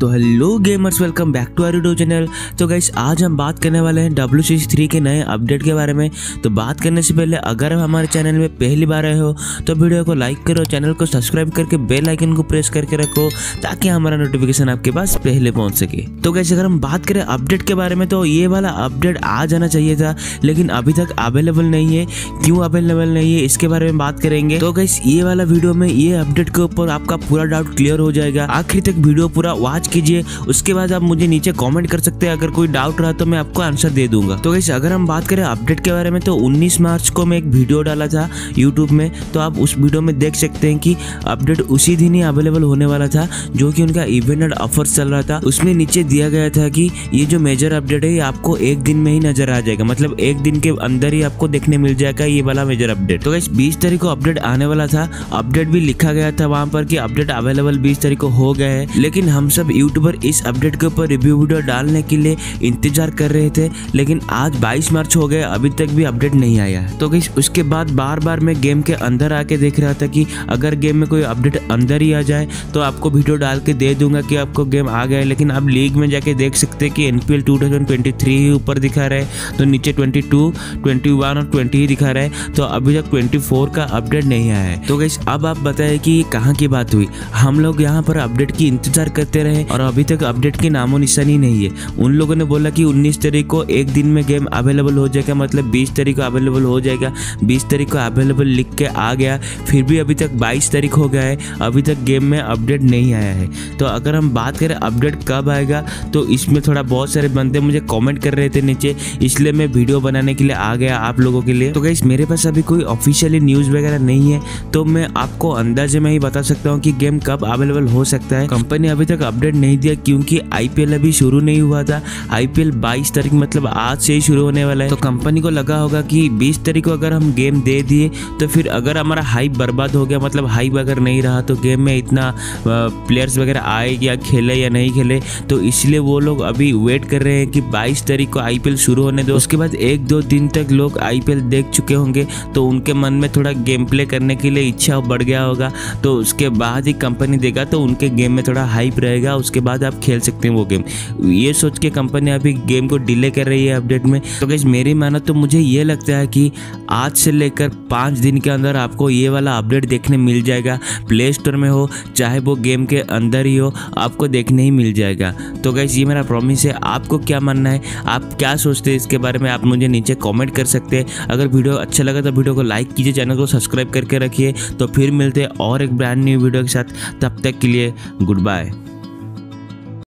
तो hello gamers, welcome back to our YouTube channel. तो guys आज हम बात करने वाले हैं WCC3 के नए अपडेट के बारे में। तो बात करने से पहले अगर हमारे चैनल में पहली बार आए हो तो वीडियो को लाइक करो, चैनल को सब्सक्राइब करके बेल आइकन को प्रेस करके रखो ताकि हमारा नोटिफिकेशन आपके पास पहले पहुंच सके। तो गाइस अगर हम बात करें अपडेट के बारे में तो ये वाला अपडेट आ जाना चाहिए था, लेकिन अभी तक अवेलेबल नहीं है। क्यों अवेलेबल नहीं है इसके बारे में बात करेंगे। तो गाइस ये वाला वीडियो में ये अपडेट के ऊपर आपका पूरा डाउट क्लियर हो जाएगा। आखिर तक वीडियो पूरा वॉच कीजिए, उसके बाद आप मुझे नीचे कमेंट कर सकते हैं। अगर कोई डाउट रहा तो मैं आपको आंसर दे दूंगा। तो गाइस अगर हम बात करें अपडेट के बारे में तो 19 मार्च को मैं एक वीडियो डाला था यूट्यूब में, तो आप उस वीडियो में देख सकते हैं कि अपडेट उसी दिन ही अवेलेबल होने वाला था, जो कि उनका इवेंट एंड ऑफर्स चल रहा था। उसमें नीचे दिया गया था कि ये जो मेजर अपडेट है ये आपको एक दिन में ही नजर आ जाएगा, मतलब एक दिन के अंदर ही आपको देखने मिल जाएगा ये वाला मेजर अपडेट। तो गाइस 20 तारीख को अपडेट आने वाला था, अपडेट भी लिखा गया था वहां पर कि अपडेट अवेलेबल 20 तारीख को हो गया है। लेकिन हम सब यूट्यूबर इस अपडेट के ऊपर रिव्यू वीडियो डालने के लिए इंतजार कर रहे थे, लेकिन आज 22 मार्च हो गया, अभी तक भी अपडेट नहीं आया है। तो गाइस उसके बाद बार बार मैं गेम के अंदर आके देख रहा था कि अगर गेम में कोई अपडेट अंदर ही आ जाए तो आपको वीडियो डाल के दे दूंगा कि आपको गेम आ गया है। लेकिन आप लीग में जाके देख सकते हैं कि NPL 2023 ही ऊपर दिखा रहा है, तो नीचे 22, 21 और 20 ही दिखा रहा है। तो अभी तक 24 का अपडेट नहीं आया है। तो गाइस अब आप बताएं कि ये कहाँ की बात हुई। हम लोग यहाँ पर अपडेट की इंतजार करते रहे और अभी तक अपडेट की नामो निशानी नहीं है। उन लोगों ने बोला कि 19 तारीख को एक दिन में गेम अवेलेबल हो जाएगा, मतलब 20 तारीख को अवेलेबल हो जाएगा। 20 तारीख को अवेलेबल लिख के आ गया, फिर भी अभी तक 22 तारीख हो गया है, अभी तक गेम में अपडेट नहीं आया है। तो अगर हम बात करें अपडेट कब आएगा, तो इसमें थोड़ा बहुत सारे बंदे मुझे कमेंट कर रहे थे नीचे, इसलिए मैं वीडियो बनाने के लिए आ गया आप लोगों के लिए। तो गाइस मेरे पास अभी कोई ऑफिशियली न्यूज़ वगैरह नहीं है, तो मैं आपको अंदाजे में ही बता सकता हूँ कि गेम कब अवेलेबल हो सकता है। कंपनी अभी तक अपडेट नहीं दिया क्योंकि IPL अभी शुरू नहीं हुआ था। IPL 22 तारीख मतलब आज से ही शुरू होने वाला है। तो कंपनी को लगा होगा कि 20 तारीख को अगर हम गेम दे दिए तो फिर अगर हमारा हाइप बर्बाद हो गया, मतलब हाइप अगर नहीं रहा तो गेम में इतना प्लेयर्स वगैरह आए या खेले या नहीं खेले, तो इसलिए वो लोग अभी वेट कर रहे हैं कि 22 तारीख को IPL शुरू होने दो। उसके बाद 1-2 दिन तक लोग IPL देख चुके होंगे, तो उनके मन में थोड़ा गेम प्ले करने के लिए इच्छा बढ़ गया होगा। तो उसके बाद ही कंपनी देगा तो उनके गेम में थोड़ा हाइप रहेगा, उसके बाद आप खेल सकते हैं वो गेम। ये सोच के कंपनी अभी गेम को डिले कर रही है अपडेट में। तो गाइस मेरी मानो तो मुझे ये लगता है कि आज से लेकर 5 दिन के अंदर आपको ये वाला अपडेट देखने मिल जाएगा। प्ले स्टोर में हो चाहे वो गेम के अंदर ही हो, आपको देखने ही मिल जाएगा। तो गाइस ये मेरा प्रॉमिस है। आपको क्या मानना है, आप क्या सोचते हैं इसके बारे में, आप मुझे नीचे कमेंट कर सकते हैं। अगर वीडियो अच्छा लगा तो वीडियो को लाइक कीजिए, चैनल को सब्सक्राइब करके रखिए। तो फिर मिलते हैं और एक ब्रांड न्यू वीडियो के साथ, तब तक के लिए गुड बाय।